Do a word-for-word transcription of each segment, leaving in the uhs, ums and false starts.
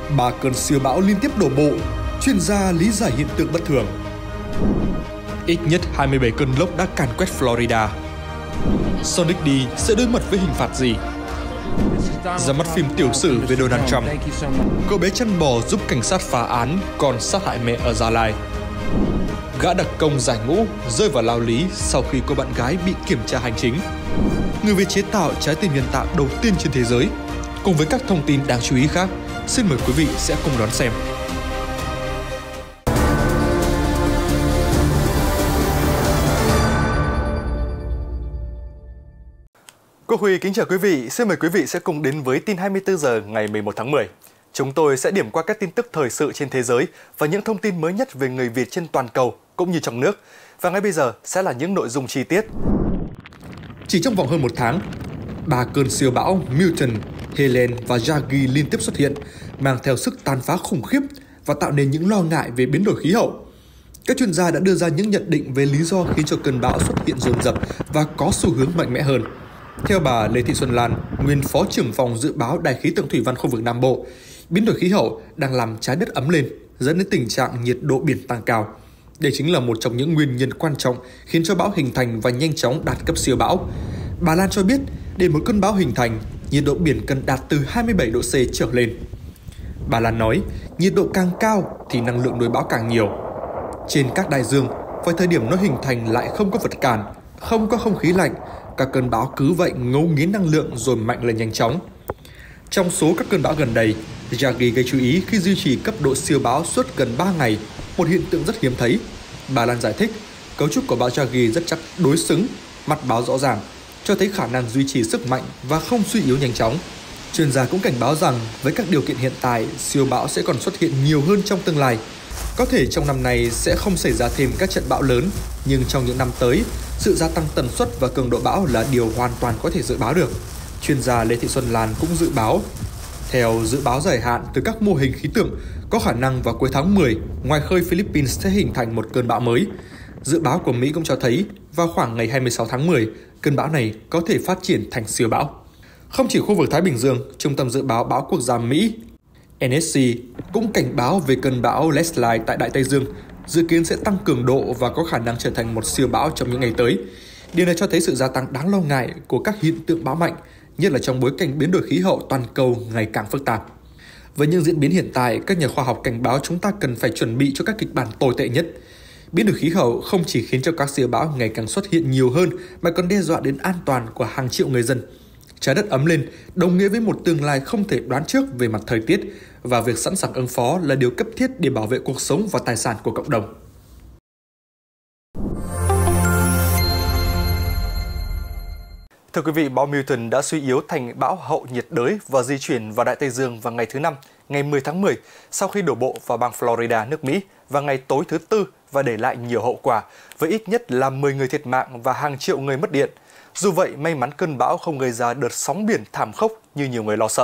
Ba cơn siêu bão liên tiếp đổ bộ, chuyên gia lý giải hiện tượng bất thường. Ít nhất hai mươi bảy cơn lốc đã càn quét Florida. Sonic D sẽ đối mặt với hình phạt gì? Ra mắt phim tiểu sử về Donald Trump. Cậu bé chăn bò giúp cảnh sát phá án còn sát hại mẹ ở Gia Lai. Gã đặc công giải ngũ rơi vào lao lý sau khi cô bạn gái bị kiểm tra hành chính. Người Việt chế tạo trái tim nhân tạo đầu tiên trên thế giới. Cùng với các thông tin đáng chú ý khác, xin mời quý vị sẽ cùng đón xem. Cô Huy kính chào quý vị, xin mời quý vị sẽ cùng đến với tin hai mươi tư giờ ngày mười một tháng mười. Chúng tôi sẽ điểm qua các tin tức thời sự trên thế giới và những thông tin mới nhất về người Việt trên toàn cầu cũng như trong nước. Và ngay bây giờ sẽ là những nội dung chi tiết. Chỉ trong vòng hơn một tháng, ba cơn siêu bão Milton, Helene và Yagi liên tiếp xuất hiện, mang theo sức tàn phá khủng khiếp và tạo nên những lo ngại về biến đổi khí hậu. Các chuyên gia đã đưa ra những nhận định về lý do khiến cho cơn bão xuất hiện dồn dập và có xu hướng mạnh mẽ hơn. Theo bà Lê Thị Xuân Lan, nguyên Phó trưởng phòng dự báo Đài khí tượng thủy văn khu vực Nam Bộ, biến đổi khí hậu đang làm trái đất ấm lên, dẫn đến tình trạng nhiệt độ biển tăng cao. Đây chính là một trong những nguyên nhân quan trọng khiến cho bão hình thành và nhanh chóng đạt cấp siêu bão. Bà Lan cho biết, để một cơn bão hình thành, nhiệt độ biển cần đạt từ hai mươi bảy độ C trở lên. Bà Lan nói, nhiệt độ càng cao thì năng lượng đối bão càng nhiều. Trên các đại dương, vào thời điểm nó hình thành lại không có vật cản, không có không khí lạnh, các cơn bão cứ vậy ngấu nghiến năng lượng rồi mạnh lên nhanh chóng. Trong số các cơn bão gần đây, Yagi gây chú ý khi duy trì cấp độ siêu bão suốt gần ba ngày, một hiện tượng rất hiếm thấy. Bà Lan giải thích, cấu trúc của bão Yagi rất chắc đối xứng, mặt báo rõ ràng, cho thấy khả năng duy trì sức mạnh và không suy yếu nhanh chóng. Chuyên gia cũng cảnh báo rằng với các điều kiện hiện tại, siêu bão sẽ còn xuất hiện nhiều hơn trong tương lai. Có thể trong năm nay sẽ không xảy ra thêm các trận bão lớn, nhưng trong những năm tới, sự gia tăng tần suất và cường độ bão là điều hoàn toàn có thể dự báo được. Chuyên gia Lê Thị Xuân Lan cũng dự báo. Theo dự báo dài hạn từ các mô hình khí tượng, có khả năng vào cuối tháng mười, ngoài khơi Philippines sẽ hình thành một cơn bão mới. Dự báo của Mỹ cũng cho thấy, vào khoảng ngày hai mươi sáu tháng mười, cơn bão này có thể phát triển thành siêu bão. Không chỉ khu vực Thái Bình Dương, Trung tâm Dự báo Bão Quốc gia Mỹ N S C cũng cảnh báo về cơn bão Leslie tại Đại Tây Dương, dự kiến sẽ tăng cường độ và có khả năng trở thành một siêu bão trong những ngày tới. Điều này cho thấy sự gia tăng đáng lo ngại của các hiện tượng bão mạnh, nhất là trong bối cảnh biến đổi khí hậu toàn cầu ngày càng phức tạp. Với những diễn biến hiện tại, các nhà khoa học cảnh báo chúng ta cần phải chuẩn bị cho các kịch bản tồi tệ nhất. Biến đổi khí hậu không chỉ khiến cho các siêu bão ngày càng xuất hiện nhiều hơn mà còn đe dọa đến an toàn của hàng triệu người dân. Trái đất ấm lên đồng nghĩa với một tương lai không thể đoán trước về mặt thời tiết, và việc sẵn sàng ứng phó là điều cấp thiết để bảo vệ cuộc sống và tài sản của cộng đồng. Thưa quý vị, bão Milton đã suy yếu thành bão hậu nhiệt đới và di chuyển vào Đại Tây Dương vào ngày thứ Năm, ngày mười tháng mười, sau khi đổ bộ vào bang Florida, nước Mỹ vào ngày tối thứ Tư và để lại nhiều hậu quả, với ít nhất là mười người thiệt mạng và hàng triệu người mất điện. Dù vậy, may mắn cơn bão không gây ra đợt sóng biển thảm khốc như nhiều người lo sợ.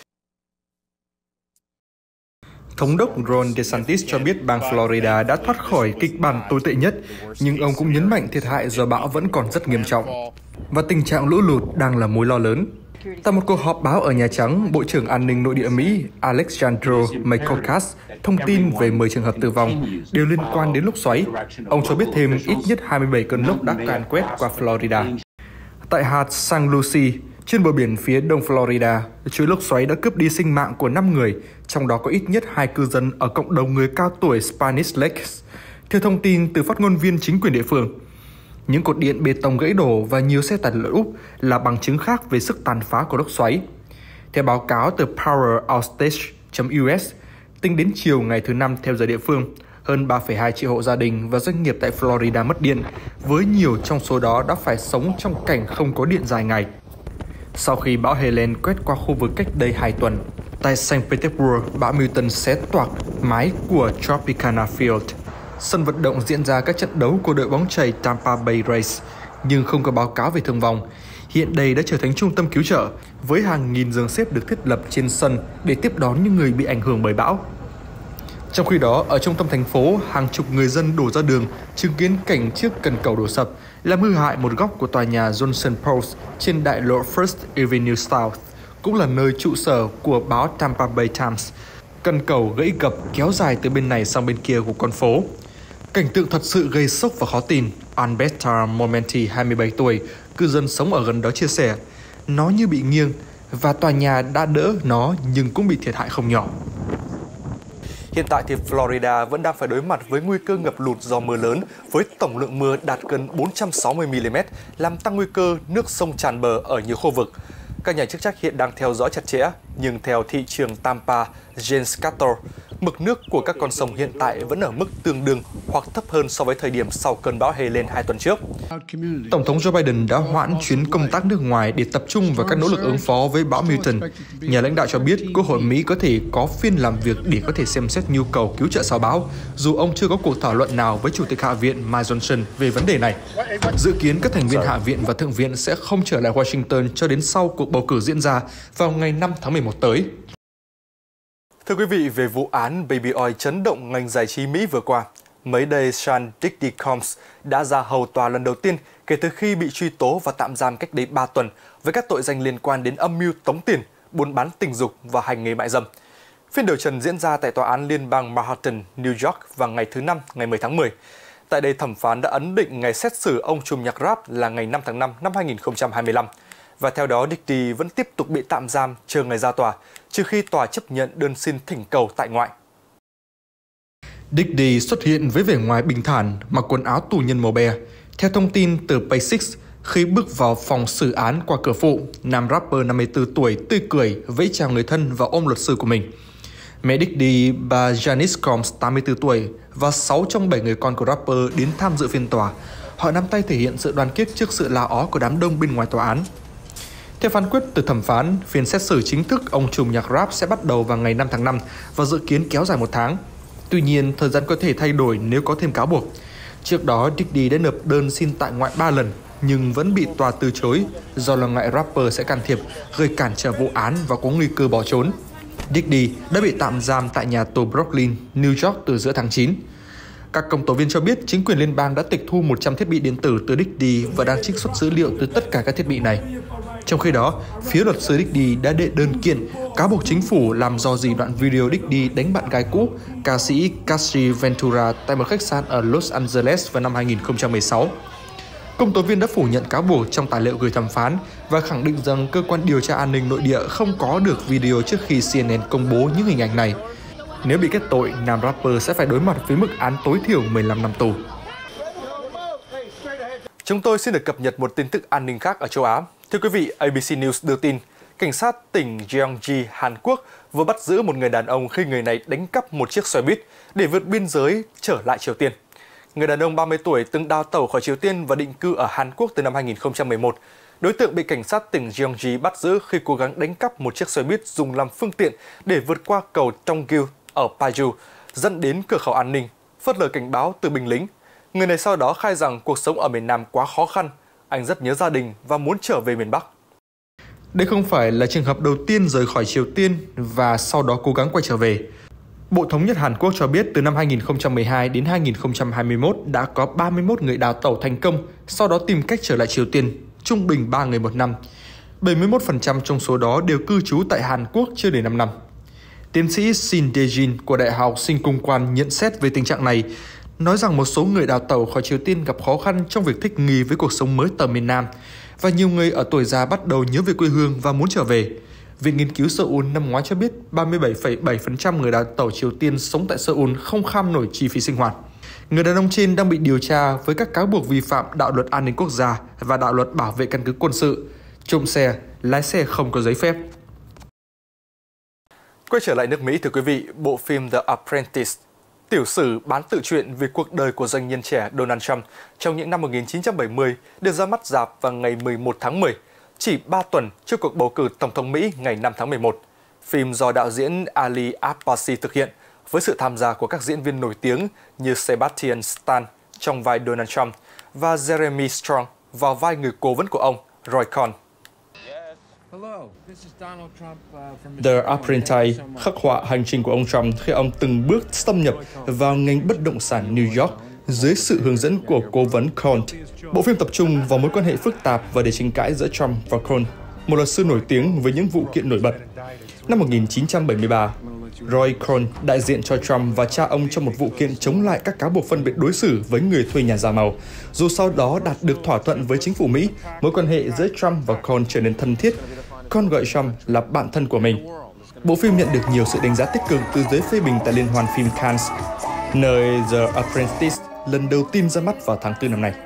Thống đốc Ron DeSantis cho biết bang Florida đã thoát khỏi kịch bản tồi tệ nhất, nhưng ông cũng nhấn mạnh thiệt hại do bão vẫn còn rất nghiêm trọng, và tình trạng lũ lụt đang là mối lo lớn. Tại một cuộc họp báo ở Nhà Trắng, Bộ trưởng An ninh Nội địa Mỹ Alexandro Mayorkas thông tin về mười trường hợp tử vong đều liên quan đến lốc xoáy. Ông cho biết thêm ít nhất hai mươi bảy cơn lốc đã càn quét qua Florida. Tại hạt Saint Lucie, trên bờ biển phía đông Florida, chuỗi lốc xoáy đã cướp đi sinh mạng của năm người, trong đó có ít nhất hai cư dân ở cộng đồng người cao tuổi Spanish Lakes, theo thông tin từ phát ngôn viên chính quyền địa phương. Những cột điện bê tông gãy đổ và nhiều xe tải lật úp là bằng chứng khác về sức tàn phá của lốc xoáy. Theo báo cáo từ power outage chấm u s, tính đến chiều ngày thứ Năm theo giờ địa phương, hơn ba phẩy hai triệu hộ gia đình và doanh nghiệp tại Florida mất điện, với nhiều trong số đó đã phải sống trong cảnh không có điện dài ngày. Sau khi bão Helene quét qua khu vực cách đây hai tuần, tại Saint Petersburg, bão Milton xé toạc mái của Tropicana Field. Sân vận động diễn ra các trận đấu của đội bóng chày Tampa Bay Rays, nhưng không có báo cáo về thương vong. Hiện đây đã trở thành trung tâm cứu trợ, với hàng nghìn giường xếp được thiết lập trên sân để tiếp đón những người bị ảnh hưởng bởi bão. Trong khi đó, ở trung tâm thành phố, hàng chục người dân đổ ra đường chứng kiến cảnh chiếc cần cầu đổ sập, làm hư hại một góc của tòa nhà Johnson Post trên đại lộ First Avenue South, cũng là nơi trụ sở của báo Tampa Bay Times. Cần cầu gãy gập kéo dài từ bên này sang bên kia của con phố. Cảnh tượng thật sự gây sốc và khó tin. Alberta Momenti, hai mươi bảy tuổi, cư dân sống ở gần đó chia sẻ, nó như bị nghiêng và tòa nhà đã đỡ nó nhưng cũng bị thiệt hại không nhỏ. Hiện tại thì Florida vẫn đang phải đối mặt với nguy cơ ngập lụt do mưa lớn với tổng lượng mưa đạt gần bốn trăm sáu mươi mi-li-mét, làm tăng nguy cơ nước sông tràn bờ ở nhiều khu vực. Các nhà chức trách hiện đang theo dõi chặt chẽ, nhưng theo thị trường Tampa, James Cator, mực nước của các con sông hiện tại vẫn ở mức tương đương hoặc thấp hơn so với thời điểm sau cơn bão Helene hai tuần trước. Tổng thống Joe Biden đã hoãn chuyến công tác nước ngoài để tập trung vào các nỗ lực ứng phó với bão Milton. Nhà lãnh đạo cho biết Quốc hội Mỹ có thể có phiên làm việc để có thể xem xét nhu cầu cứu trợ sau bão, dù ông chưa có cuộc thảo luận nào với Chủ tịch Hạ viện Mike Johnson về vấn đề này. Dự kiến các thành viên Hạ viện và Thượng viện sẽ không trở lại Washington cho đến sau cuộc bầu cử diễn ra vào ngày năm tháng mười một tới. Thưa quý vị, về vụ án Baby Oil chấn động ngành giải trí Mỹ vừa qua, mới đây Sean Diddy Combs đã ra hầu tòa lần đầu tiên kể từ khi bị truy tố và tạm giam cách đây ba tuần với các tội danh liên quan đến âm mưu tống tiền, buôn bán tình dục và hành nghề mại dâm. Phiên điều trần diễn ra tại tòa án liên bang Manhattan, New York vào ngày thứ Năm, ngày mười tháng mười. Tại đây, thẩm phán đã ấn định ngày xét xử ông trùm nhạc rap là ngày năm tháng năm năm hai nghìn không trăm hai mươi lăm. Và theo đó, Diddy vẫn tiếp tục bị tạm giam chờ ngày ra tòa, trừ khi tòa chấp nhận đơn xin thỉnh cầu tại ngoại. Diddy xuất hiện với vẻ ngoài bình thản, mặc quần áo tù nhân màu be. Theo thông tin từ Basics, khi bước vào phòng xử án qua cửa phụ, nam rapper năm mươi tư tuổi tươi cười, vẫy chào người thân và ôm luật sư của mình. Mẹ Diddy, bà Janice Combs, tám mươi tư tuổi, và sáu trong bảy người con của rapper đến tham dự phiên tòa. Họ nắm tay thể hiện sự đoàn kết trước sự la ó của đám đông bên ngoài tòa án. Theo phán quyết từ thẩm phán, phiên xét xử chính thức ông trùm nhạc rap sẽ bắt đầu vào ngày năm tháng năm và dự kiến kéo dài một tháng. Tuy nhiên, thời gian có thể thay đổi nếu có thêm cáo buộc. Trước đó, Diddy đã nộp đơn xin tại ngoại ba lần, nhưng vẫn bị tòa từ chối do lo ngại rapper sẽ can thiệp, gây cản trở vụ án và có nguy cơ bỏ trốn. Diddy đã bị tạm giam tại nhà tù Brooklyn, New York từ giữa tháng chín. Các công tố viên cho biết chính quyền liên bang đã tịch thu một trăm thiết bị điện tử từ Diddy và đang trích xuất dữ liệu từ tất cả các thiết bị này. Trong khi đó, phía luật sư Diddy đã đệ đơn kiện cáo buộc chính phủ làm rò rỉ đoạn video Diddy đánh bạn gái cũ, ca sĩ Cassie Ventura tại một khách sạn ở Los Angeles vào năm hai nghìn không trăm mười sáu. Công tố viên đã phủ nhận cáo buộc trong tài liệu gửi thẩm phán và khẳng định rằng cơ quan điều tra an ninh nội địa không có được video trước khi xê en en công bố những hình ảnh này. Nếu bị kết tội, nam rapper sẽ phải đối mặt với mức án tối thiểu mười lăm năm tù. Chúng tôi xin được cập nhật một tin tức an ninh khác ở châu Á. Thưa quý vị, a bê xê News đưa tin, cảnh sát tỉnh Gyeonggi, Hàn Quốc vừa bắt giữ một người đàn ông khi người này đánh cắp một chiếc xe buýt để vượt biên giới trở lại Triều Tiên. Người đàn ông ba mươi tuổi từng đào tẩu khỏi Triều Tiên và định cư ở Hàn Quốc từ năm hai nghìn không trăm mười một. Đối tượng bị cảnh sát tỉnh Gyeonggi bắt giữ khi cố gắng đánh cắp một chiếc xe buýt dùng làm phương tiện để vượt qua cầu Tonggyul ở Paju, dẫn đến cửa khẩu an ninh, phớt lờ cảnh báo từ binh lính. Người này sau đó khai rằng cuộc sống ở miền Nam quá khó khăn, anh rất nhớ gia đình và muốn trở về miền Bắc. Đây không phải là trường hợp đầu tiên rời khỏi Triều Tiên và sau đó cố gắng quay trở về. Bộ Thống nhất Hàn Quốc cho biết từ năm hai nghìn không trăm mười hai đến hai nghìn không trăm hai mươi mốt đã có ba mươi mốt người đào tẩu thành công, sau đó tìm cách trở lại Triều Tiên, trung bình ba người một năm. bảy mươi mốt phần trăm trong số đó đều cư trú tại Hàn Quốc chưa đầy năm năm. Tiến sĩ Shin Dae-jin của Đại học Sinh Cung Quan nhận xét về tình trạng này, nói rằng một số người đào tẩu khỏi Triều Tiên gặp khó khăn trong việc thích nghi với cuộc sống mới ở miền Nam, và nhiều người ở tuổi già bắt đầu nhớ về quê hương và muốn trở về. Viện nghiên cứu Seoul năm ngoái cho biết ba mươi bảy phẩy bảy phần trăm người đào tẩu Triều Tiên sống tại Seoul không kham nổi chi phí sinh hoạt. Người đàn ông trên đang bị điều tra với các cáo buộc vi phạm đạo luật an ninh quốc gia và đạo luật bảo vệ căn cứ quân sự, trộm xe, lái xe không có giấy phép. Quay trở lại nước Mỹ, thưa quý vị, bộ phim The Apprentice, tiểu sử bán tự truyện về cuộc đời của doanh nhân trẻ Donald Trump trong những năm một nghìn chín trăm bảy mươi được ra mắt rạp vào ngày mười một tháng mười, chỉ ba tuần trước cuộc bầu cử Tổng thống Mỹ ngày năm tháng mười một. Phim do đạo diễn Ali Abbasi thực hiện, với sự tham gia của các diễn viên nổi tiếng như Sebastian Stan trong vai Donald Trump và Jeremy Strong vào vai người cố vấn của ông, Roy Cohn. The Apprentice khắc họa hành trình của ông Trump khi ông từng bước xâm nhập vào ngành bất động sản New York dưới sự hướng dẫn của cố vấn Cohn. Bộ phim tập trung vào mối quan hệ phức tạp và để tranh cãi giữa Trump và Cohn, một luật sư nổi tiếng với những vụ kiện nổi bật. Năm một nghìn chín trăm bảy mươi ba, Roy Cohn, đại diện cho Trump và cha ông trong một vụ kiện chống lại các cáo buộc phân biệt đối xử với người thuê nhà da màu. Dù sau đó đạt được thỏa thuận với chính phủ Mỹ, mối quan hệ giữa Trump và Cohn trở nên thân thiết. Cohn gọi Trump là bạn thân của mình. Bộ phim nhận được nhiều sự đánh giá tích cực từ giới phê bình tại Liên hoan phim Cannes, nơi The Apprentice lần đầu tiên ra mắt vào tháng tư năm nay.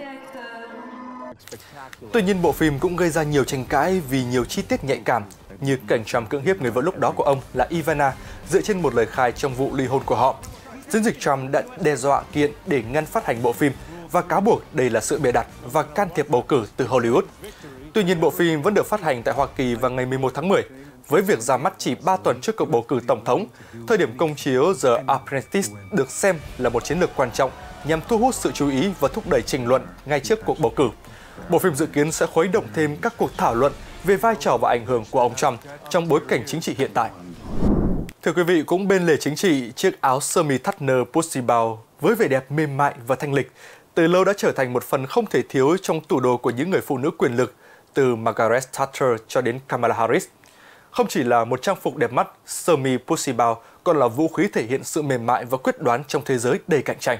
Tuy nhiên, bộ phim cũng gây ra nhiều tranh cãi vì nhiều chi tiết nhạy cảm, như cảnh Trump cưỡng hiếp người vợ lúc đó của ông là Ivana dựa trên một lời khai trong vụ ly hôn của họ. Chiến dịch Trump đã đe dọa kiện để ngăn phát hành bộ phim và cáo buộc đây là sự bịa đặt và can thiệp bầu cử từ Hollywood. Tuy nhiên, bộ phim vẫn được phát hành tại Hoa Kỳ vào ngày mười một tháng mười, với việc ra mắt chỉ ba tuần trước cuộc bầu cử tổng thống. Thời điểm công chiếu The Apprentice được xem là một chiến lược quan trọng nhằm thu hút sự chú ý và thúc đẩy tranh luận ngay trước cuộc bầu cử. Bộ phim dự kiến sẽ khuấy động thêm các cuộc thảo luận về vai trò và ảnh hưởng của ông Trump trong bối cảnh chính trị hiện tại. Thưa quý vị, cũng bên lề chính trị, chiếc áo sơ mi thắt nơ Pussy Bow với vẻ đẹp mềm mại và thanh lịch từ lâu đã trở thành một phần không thể thiếu trong tủ đồ của những người phụ nữ quyền lực, từ Margaret Thatcher cho đến Kamala Harris. Không chỉ là một trang phục đẹp mắt, sơ mi Pussy Bow còn là vũ khí thể hiện sự mềm mại và quyết đoán trong thế giới đầy cạnh tranh.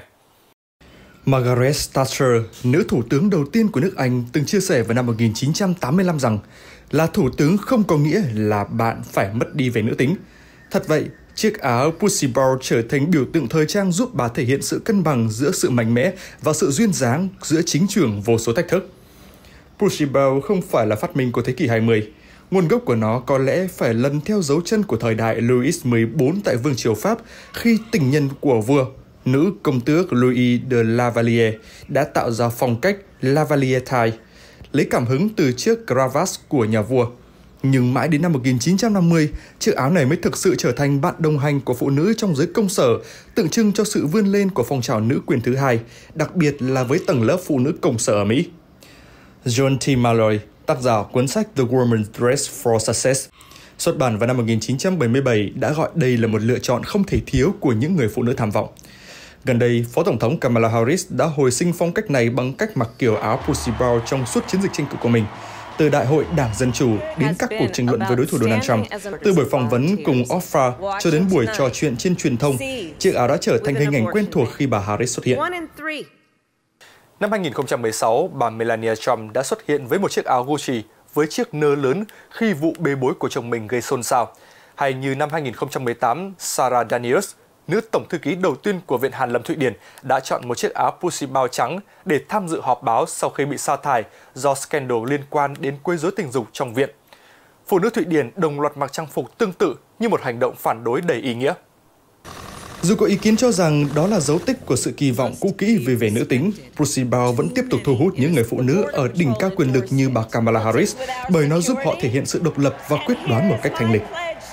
Margaret Thatcher, nữ thủ tướng đầu tiên của nước Anh, từng chia sẻ vào năm một nghìn chín trăm tám mươi lăm rằng là thủ tướng không có nghĩa là bạn phải mất đi về nữ tính. Thật vậy, chiếc áo Pussy Bow trở thành biểu tượng thời trang giúp bà thể hiện sự cân bằng giữa sự mạnh mẽ và sự duyên dáng giữa chính trường vô số thách thức. Pussy Bow không phải là phát minh của thế kỷ hai mươi. Nguồn gốc của nó có lẽ phải lần theo dấu chân của thời đại Louis mười bốn tại Vương triều Pháp, khi tình nhân của vua, nữ công tước Louis de Lavalier, đã tạo ra phong cách Lavalier tie, lấy cảm hứng từ chiếc cravat của nhà vua. Nhưng mãi đến năm một nghìn chín trăm năm mươi, chiếc áo này mới thực sự trở thành bạn đồng hành của phụ nữ trong giới công sở, tượng trưng cho sự vươn lên của phong trào nữ quyền thứ hai, đặc biệt là với tầng lớp phụ nữ công sở ở Mỹ. John T. Malloy, tác giả cuốn sách The Woman's Dress for Success, xuất bản vào năm một nghìn chín trăm bảy mươi bảy, đã gọi đây là một lựa chọn không thể thiếu của những người phụ nữ tham vọng. Gần đây, Phó Tổng thống Kamala Harris đã hồi sinh phong cách này bằng cách mặc kiểu áo Pussy Bow trong suốt chiến dịch tranh cử của mình. Từ Đại hội Đảng Dân Chủ đến các cuộc tranh luận với đối thủ Donald Trump, từ buổi phỏng vấn cùng Oprah cho đến buổi trò chuyện trên truyền thông, chiếc áo đã trở thành hình ảnh quen thuộc khi bà Harris xuất hiện. Năm hai nghìn không trăm mười sáu, bà Melania Trump đã xuất hiện với một chiếc áo Gucci với chiếc nơ lớn khi vụ bê bối của chồng mình gây xôn xao. Hay như năm hai nghìn không trăm mười tám, Sarah Daniels, nữ tổng thư ký đầu tiên của Viện Hàn lâm Thụy Điển, đã chọn một chiếc áo Pussy Bow trắng để tham dự họp báo sau khi bị sa thải do scandal liên quan đến quấy rối tình dục trong viện. Phụ nữ Thụy Điển đồng loạt mặc trang phục tương tự như một hành động phản đối đầy ý nghĩa. Dù có ý kiến cho rằng đó là dấu tích của sự kỳ vọng cũ kỹ về vẻ nữ tính, Pussy Bow vẫn tiếp tục thu hút những người phụ nữ ở đỉnh cao quyền lực như bà Kamala Harris, bởi nó giúp họ thể hiện sự độc lập và quyết đoán một cách thanh lịch.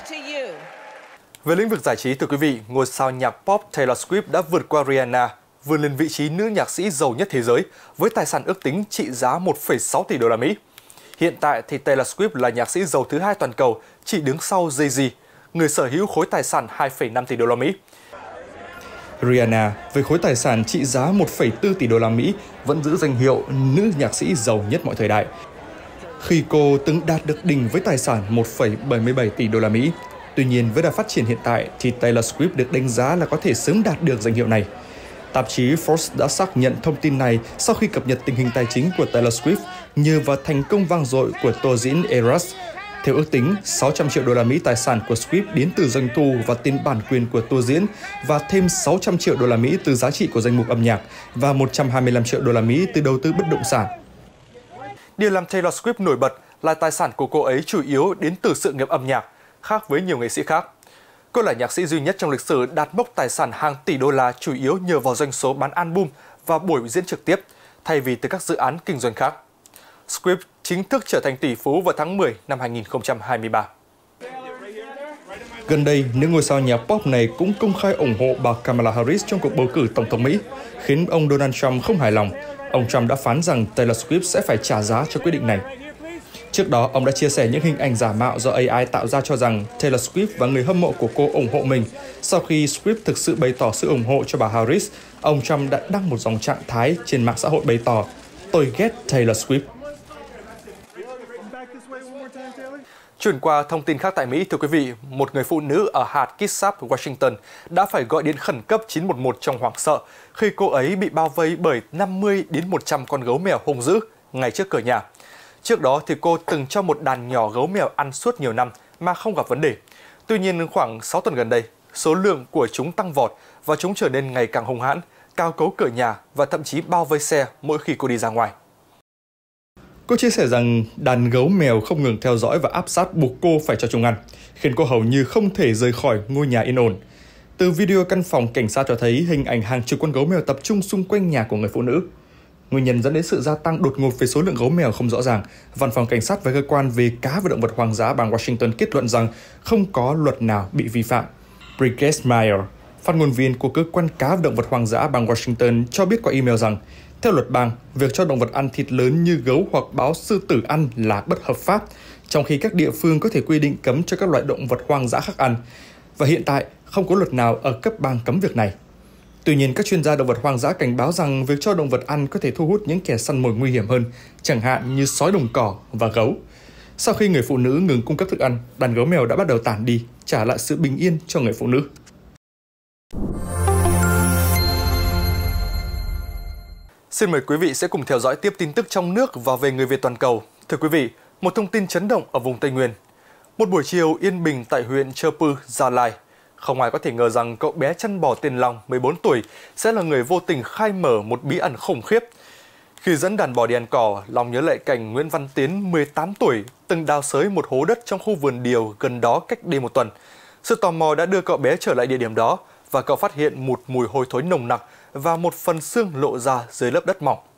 Về lĩnh vực giải trí, thưa quý vị, ngôi sao nhạc pop Taylor Swift đã vượt qua Rihanna, vươn lên vị trí nữ nhạc sĩ giàu nhất thế giới với tài sản ước tính trị giá một phẩy sáu tỷ đô la Mỹ. Hiện tại thì Taylor Swift là nhạc sĩ giàu thứ hai toàn cầu, chỉ đứng sau Jay-Z, người sở hữu khối tài sản hai phẩy năm tỷ đô la Mỹ. Rihanna với khối tài sản trị giá một phẩy bốn tỷ đô la Mỹ vẫn giữ danh hiệu nữ nhạc sĩ giàu nhất mọi thời đại, khi cô từng đạt được đỉnh với tài sản một phẩy bảy mươi bảy tỷ đô la Mỹ. Tuy nhiên, với đà phát triển hiện tại thì Taylor Swift được đánh giá là có thể sớm đạt được danh hiệu này. Tạp chí Forbes đã xác nhận thông tin này sau khi cập nhật tình hình tài chính của Taylor Swift nhờ vào thành công vang dội của tour diễn Eras. Theo ước tính, sáu trăm triệu đô la Mỹ tài sản của Swift đến từ doanh thu và tiền bản quyền của tour diễn, và thêm sáu trăm triệu đô la Mỹ từ giá trị của danh mục âm nhạc và một trăm hai mươi lăm triệu đô la Mỹ từ đầu tư bất động sản. Điều làm Taylor Swift nổi bật là tài sản của cô ấy chủ yếu đến từ sự nghiệp âm nhạc, khác với nhiều nghệ sĩ khác. Cô là nhạc sĩ duy nhất trong lịch sử đạt mốc tài sản hàng tỷ đô la chủ yếu nhờ vào doanh số bán album và buổi diễn trực tiếp, thay vì từ các dự án kinh doanh khác. Swift chính thức trở thành tỷ phú vào tháng mười năm hai nghìn không trăm hai mươi ba. Gần đây, nữ ngôi sao nhạc pop này cũng công khai ủng hộ bà Kamala Harris trong cuộc bầu cử tổng thống Mỹ, khiến ông Donald Trump không hài lòng. Ông Trump đã phán rằng Taylor Swift sẽ phải trả giá cho quyết định này. Trước đó, ông đã chia sẻ những hình ảnh giả mạo do a i tạo ra cho rằng Taylor Swift và người hâm mộ của cô ủng hộ mình. Sau khi Swift thực sự bày tỏ sự ủng hộ cho bà Harris, ông Trump đã đăng một dòng trạng thái trên mạng xã hội bày tỏ: "Tôi ghét Taylor Swift." Chuyển qua thông tin khác tại Mỹ, thưa quý vị, một người phụ nữ ở hạt Kitsap, Washington đã phải gọi điện khẩn cấp chín một một trong hoảng sợ khi cô ấy bị bao vây bởi năm mươi đến một trăm con gấu mèo hung dữ ngay trước cửa nhà. Trước đó thì cô từng cho một đàn nhỏ gấu mèo ăn suốt nhiều năm mà không gặp vấn đề. Tuy nhiên, khoảng sáu tuần gần đây, số lượng của chúng tăng vọt và chúng trở nên ngày càng hung hãn, cao cấu cửa nhà và thậm chí bao vây xe mỗi khi cô đi ra ngoài. Cô chia sẻ rằng đàn gấu mèo không ngừng theo dõi và áp sát buộc cô phải cho chúng ăn, khiến cô hầu như không thể rời khỏi ngôi nhà yên ổn. Từ video căn phòng cảnh sát cho thấy hình ảnh hàng chục con gấu mèo tập trung xung quanh nhà của người phụ nữ. Nguyên nhân dẫn đến sự gia tăng đột ngột về số lượng gấu mèo không rõ ràng. Văn phòng cảnh sát và cơ quan về cá và động vật hoang dã bang Washington kết luận rằng không có luật nào bị vi phạm. Bridget Meyer, phát ngôn viên của cơ quan cá và động vật hoang dã bang Washington cho biết qua email rằng theo luật bang, việc cho động vật ăn thịt lớn như gấu hoặc báo sư tử ăn là bất hợp pháp, trong khi các địa phương có thể quy định cấm cho các loại động vật hoang dã khác ăn. Và hiện tại, không có luật nào ở cấp bang cấm việc này. Tuy nhiên, các chuyên gia động vật hoang dã cảnh báo rằng việc cho động vật ăn có thể thu hút những kẻ săn mồi nguy hiểm hơn, chẳng hạn như sói đồng cỏ và gấu. Sau khi người phụ nữ ngừng cung cấp thức ăn, đàn gấu mèo đã bắt đầu tản đi, trả lại sự bình yên cho người phụ nữ. Xin mời quý vị sẽ cùng theo dõi tiếp tin tức trong nước và về người Việt toàn cầu. Thưa quý vị, một thông tin chấn động ở vùng Tây Nguyên. Một buổi chiều yên bình tại huyện Chơ Pư, Gia Lai. Không ai có thể ngờ rằng cậu bé chăn bò tên Long, mười bốn tuổi, sẽ là người vô tình khai mở một bí ẩn khủng khiếp. Khi dẫn đàn bò đi ăn cỏ, Long nhớ lại cảnh Nguyễn Văn Tiến, mười tám tuổi, từng đào xới một hố đất trong khu vườn điều gần đó cách đây một tuần. Sự tò mò đã đưa cậu bé trở lại địa điểm đó và cậu phát hiện một mùi hôi thối nồng nặc và một phần xương lộ ra dưới lớp đất mỏng.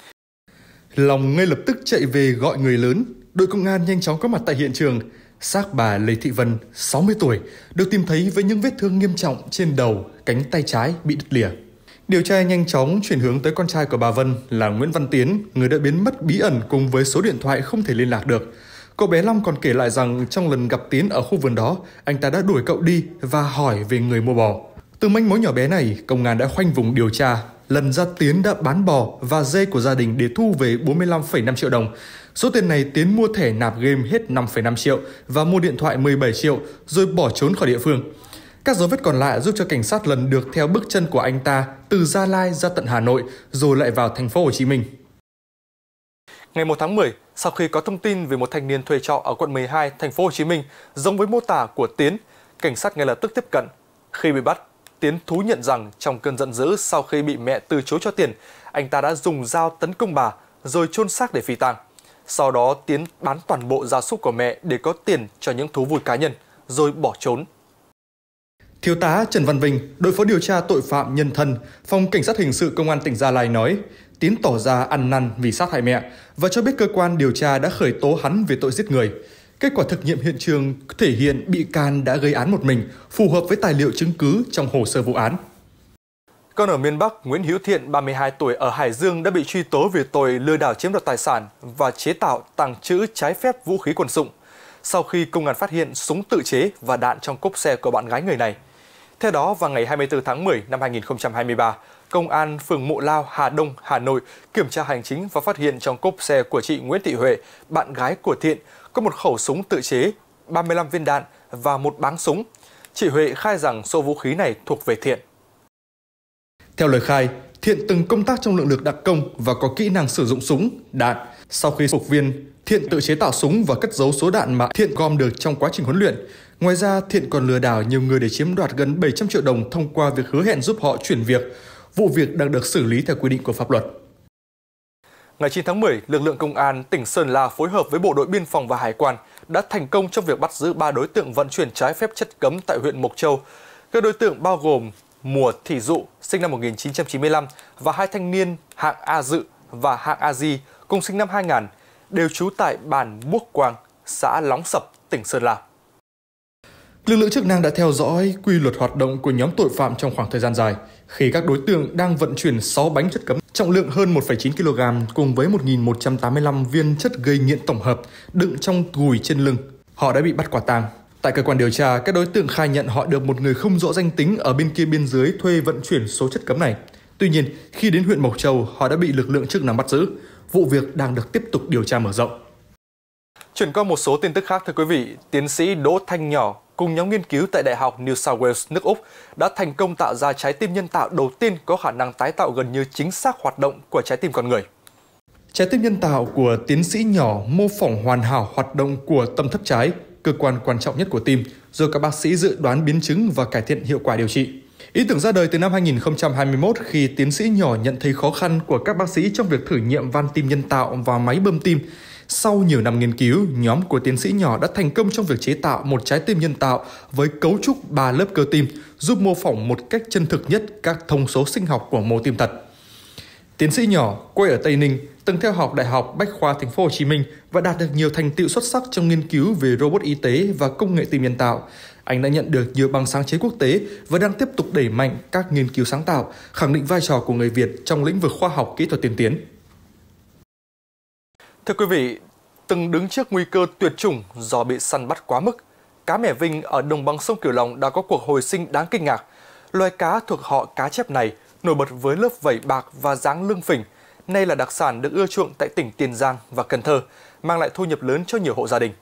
Long ngay lập tức chạy về gọi người lớn. Đội công an nhanh chóng có mặt tại hiện trường. Xác bà Lê Thị Vân, sáu mươi tuổi, được tìm thấy với những vết thương nghiêm trọng trên đầu, cánh tay trái bị đứt lìa. Điều tra nhanh chóng chuyển hướng tới con trai của bà Vân là Nguyễn Văn Tiến, người đã biến mất bí ẩn cùng với số điện thoại không thể liên lạc được. Cậu bé Long còn kể lại rằng trong lần gặp Tiến ở khu vườn đó, anh ta đã đuổi cậu đi và hỏi về người mua bò. Từ manh mối nhỏ bé này, công an đã khoanh vùng điều tra, lần ra Tiến đã bán bò và dê của gia đình để thu về bốn mươi lăm phẩy năm triệu đồng. Số tiền này Tiến mua thẻ nạp game hết năm phẩy năm triệu và mua điện thoại mười bảy triệu rồi bỏ trốn khỏi địa phương. Các dấu vết còn lại giúp cho cảnh sát lần được theo bước chân của anh ta từ Gia Lai ra tận Hà Nội rồi lại vào thành phố Hồ Chí Minh. Ngày một tháng mười, sau khi có thông tin về một thanh niên thuê trọ ở quận mười hai, thành phố Hồ Chí Minh giống với mô tả của Tiến, cảnh sát ngay lập tức tiếp cận. Khi bị bắt, Tiến thú nhận rằng trong cơn giận dữ sau khi bị mẹ từ chối cho tiền, anh ta đã dùng dao tấn công bà rồi chôn xác để phi tang. Sau đó Tiến bán toàn bộ gia súc của mẹ để có tiền cho những thú vui cá nhân, rồi bỏ trốn. Thiếu tá Trần Văn Vinh, đội phó điều tra tội phạm nhân thân, phòng cảnh sát hình sự công an tỉnh Gia Lai nói, Tiến tỏ ra ăn năn vì sát hại mẹ và cho biết cơ quan điều tra đã khởi tố hắn về tội giết người. Kết quả thực nghiệm hiện trường thể hiện bị can đã gây án một mình, phù hợp với tài liệu chứng cứ trong hồ sơ vụ án. Còn ở miền Bắc, Nguyễn Hữu Thiện, ba mươi hai tuổi ở Hải Dương đã bị truy tố về tội lừa đảo chiếm đoạt tài sản và chế tạo, tàng trữ trái phép vũ khí quân dụng. Sau khi công an phát hiện súng tự chế và đạn trong cốp xe của bạn gái người này. Theo đó, vào ngày hai mươi tư tháng mười năm hai nghìn không trăm hai mươi ba, Công an phường Mộ Lao, Hà Đông, Hà Nội kiểm tra hành chính và phát hiện trong cốp xe của chị Nguyễn Thị Huệ, bạn gái của Thiện, có một khẩu súng tự chế, ba mươi lăm viên đạn và một báng súng. Chị Huệ khai rằng số vũ khí này thuộc về Thiện. Theo lời khai, Thiện từng công tác trong lực lượng đặc công và có kỹ năng sử dụng súng, đạn. Sau khi phục viên, Thiện tự chế tạo súng và cất giấu số đạn mà Thiện gom được trong quá trình huấn luyện. Ngoài ra, Thiện còn lừa đảo nhiều người để chiếm đoạt gần bảy trăm triệu đồng thông qua việc hứa hẹn giúp họ chuyển việc. Vụ việc đang được xử lý theo quy định của pháp luật. Ngày chín tháng mười, lực lượng công an tỉnh Sơn La phối hợp với Bộ đội Biên phòng và Hải quan đã thành công trong việc bắt giữ ba đối tượng vận chuyển trái phép chất cấm tại huyện Mộc Châu. Các đối tượng bao gồm Mùa Thị Dụ, sinh năm một nghìn chín trăm chín mươi lăm, và hai thanh niên Hạng A Dự và Hạng A Di, cùng sinh năm hai nghìn, đều trú tại bản Muốc Quang, xã Lóng Sập, tỉnh Sơn La. Lực lượng chức năng đã theo dõi quy luật hoạt động của nhóm tội phạm trong khoảng thời gian dài, khi các đối tượng đang vận chuyển sáu bánh chất cấm trọng lượng hơn một phẩy chín ki lô gam cùng với một nghìn một trăm tám mươi lăm viên chất gây nghiện tổng hợp đựng trong gùi trên lưng. Họ đã bị bắt quả tang. Tại cơ quan điều tra, các đối tượng khai nhận họ được một người không rõ danh tính ở bên kia biên giới thuê vận chuyển số chất cấm này. Tuy nhiên, khi đến huyện Mộc Châu, họ đã bị lực lượng chức năng bắt giữ. Vụ việc đang được tiếp tục điều tra mở rộng. Chuyển qua một số tin tức khác, thưa quý vị, tiến sĩ Đỗ Thanh Nhỏ cùng nhóm nghiên cứu tại Đại học New South Wales, nước Úc đã thành công tạo ra trái tim nhân tạo đầu tiên có khả năng tái tạo gần như chính xác hoạt động của trái tim con người. Trái tim nhân tạo của tiến sĩ Nhỏ mô phỏng hoàn hảo hoạt động của tâm thất trái, cơ quan quan trọng nhất của tim, rồi các bác sĩ dự đoán biến chứng và cải thiện hiệu quả điều trị. Ý tưởng ra đời từ năm hai nghìn không trăm hai mươi mốt khi tiến sĩ Nhỏ nhận thấy khó khăn của các bác sĩ trong việc thử nghiệm van tim nhân tạo vào máy bơm tim. Sau nhiều năm nghiên cứu, nhóm của tiến sĩ Nhỏ đã thành công trong việc chế tạo một trái tim nhân tạo với cấu trúc ba lớp cơ tim, giúp mô phỏng một cách chân thực nhất các thông số sinh học của mô tim thật. Tiến sĩ Nhỏ, quê ở Tây Ninh, từng theo học Đại học Bách khoa Thành phố Hồ Chí Minh và đạt được nhiều thành tựu xuất sắc trong nghiên cứu về robot y tế và công nghệ tim nhân tạo. Anh đã nhận được nhiều bằng sáng chế quốc tế và đang tiếp tục đẩy mạnh các nghiên cứu sáng tạo, khẳng định vai trò của người Việt trong lĩnh vực khoa học kỹ thuật tiên tiến. Thưa quý vị, từng đứng trước nguy cơ tuyệt chủng do bị săn bắt quá mức, cá mẻ vinh ở đồng bằng sông Cửu Long đã có cuộc hồi sinh đáng kinh ngạc. Loài cá thuộc họ cá chép này nổi bật với lớp vảy bạc và dáng lưng phình, nay là đặc sản được ưa chuộng tại tỉnh Tiền Giang và Cần Thơ, mang lại thu nhập lớn cho nhiều hộ gia đình.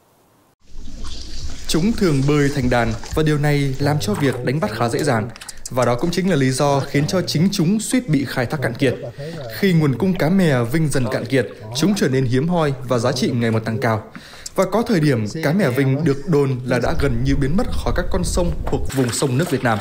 Chúng thường bơi thành đàn và điều này làm cho việc đánh bắt khá dễ dàng. Và đó cũng chính là lý do khiến cho chính chúng suýt bị khai thác cạn kiệt. Khi nguồn cung cá mè vinh dần cạn kiệt, chúng trở nên hiếm hoi và giá trị ngày một tăng cao. Và có thời điểm cá mè vinh được đồn là đã gần như biến mất khỏi các con sông thuộc vùng sông nước Việt Nam.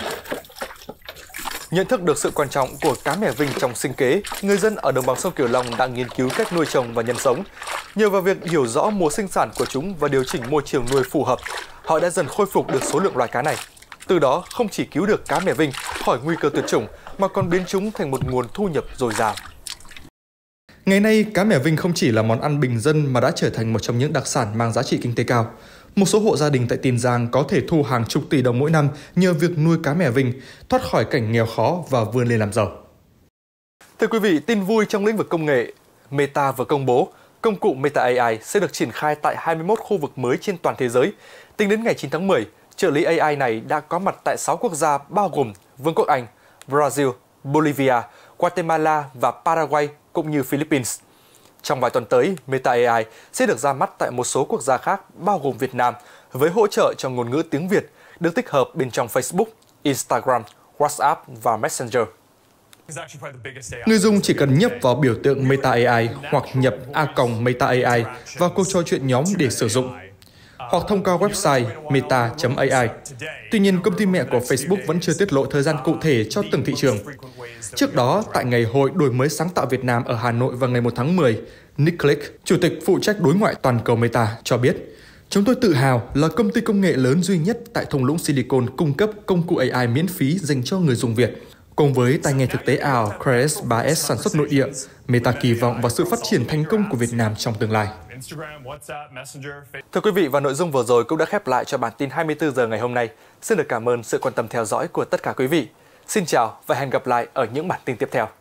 Nhận thức được sự quan trọng của cá mè vinh trong sinh kế, người dân ở đồng bằng sông Cửu Long đã nghiên cứu cách nuôi trồng và nhân sống. Nhờ vào việc hiểu rõ mùa sinh sản của chúng và điều chỉnh môi trường nuôi phù hợp, họ đã dần khôi phục được số lượng loài cá này. Từ đó không chỉ cứu được cá mè vinh khỏi nguy cơ tuyệt chủng mà còn biến chúng thành một nguồn thu nhập dồi dào. Ngày nay, cá mè vinh không chỉ là món ăn bình dân mà đã trở thành một trong những đặc sản mang giá trị kinh tế cao. Một số hộ gia đình tại Tiền Giang có thể thu hàng chục tỷ đồng mỗi năm nhờ việc nuôi cá mè vinh, thoát khỏi cảnh nghèo khó và vươn lên làm giàu. Thưa quý vị, tin vui trong lĩnh vực công nghệ, Meta vừa công bố công cụ Meta a i sẽ được triển khai tại hai mươi mốt khu vực mới trên toàn thế giới. Tính đến ngày chín tháng mười, trợ lý a i này đã có mặt tại sáu quốc gia bao gồm Vương quốc Anh, Brazil, Bolivia, Guatemala và Paraguay cũng như Philippines. Trong vài tuần tới, Meta a i sẽ được ra mắt tại một số quốc gia khác bao gồm Việt Nam với hỗ trợ cho ngôn ngữ tiếng Việt được tích hợp bên trong Facebook, Instagram, WhatsApp và Messenger. Người dùng chỉ cần nhấp vào biểu tượng Meta a i hoặc nhập a còng Meta a i vào cuộc trò chuyện nhóm để sử dụng, hoặc thông qua website meta chấm a i. Tuy nhiên, công ty mẹ của Facebook vẫn chưa tiết lộ thời gian cụ thể cho từng thị trường. Trước đó, tại Ngày hội đổi mới sáng tạo Việt Nam ở Hà Nội vào ngày một tháng mười, Nick Clegg, chủ tịch phụ trách đối ngoại toàn cầu Meta, cho biết: "Chúng tôi tự hào là công ty công nghệ lớn duy nhất tại thung lũng Silicon cung cấp công cụ a i miễn phí dành cho người dùng Việt." Cùng với tai nghe thực tế ảo Quest ba S sản xuất nội địa, Meta kỳ vọng vào sự phát triển thành công của Việt Nam trong tương lai. Thưa quý vị, và nội dung vừa rồi cũng đã khép lại cho bản tin hai mươi tư giờ ngày hôm nay. Xin được cảm ơn sự quan tâm theo dõi của tất cả quý vị. Xin chào và hẹn gặp lại ở những bản tin tiếp theo.